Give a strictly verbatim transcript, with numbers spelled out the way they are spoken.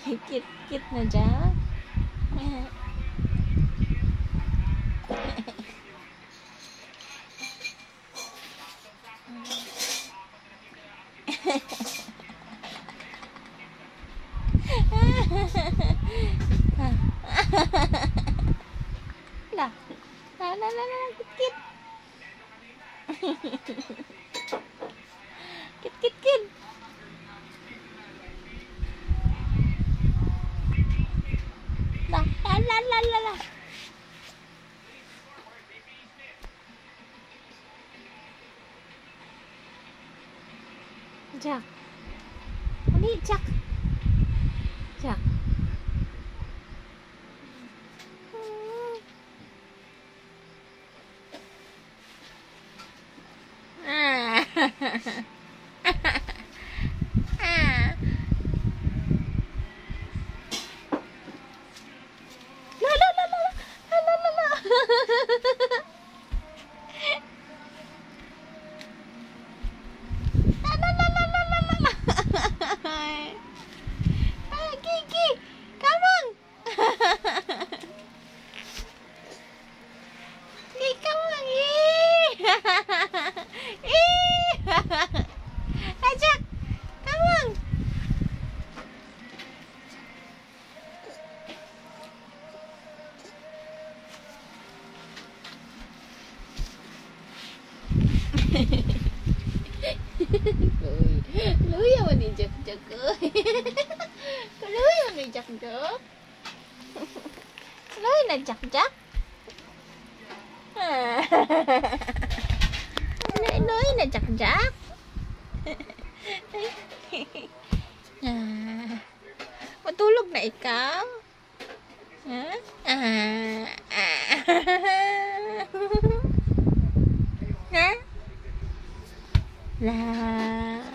Kit-kit na dyan. La, la la la la, kit-kit. Kit-kit-kit. La la la la la. Jack. Ano yun, Jack? Jack. Ah. Ah. La la la la. La la la la. Kiki, come on. Kiki, come on. Ajak, come on. Luya man ni Jak-jak ơi. Luya man ni Jak-jak. Luya na Jak-jak. Luya na Jak-jak. Matulog na ikaw? Ha? Ah. Ha? La.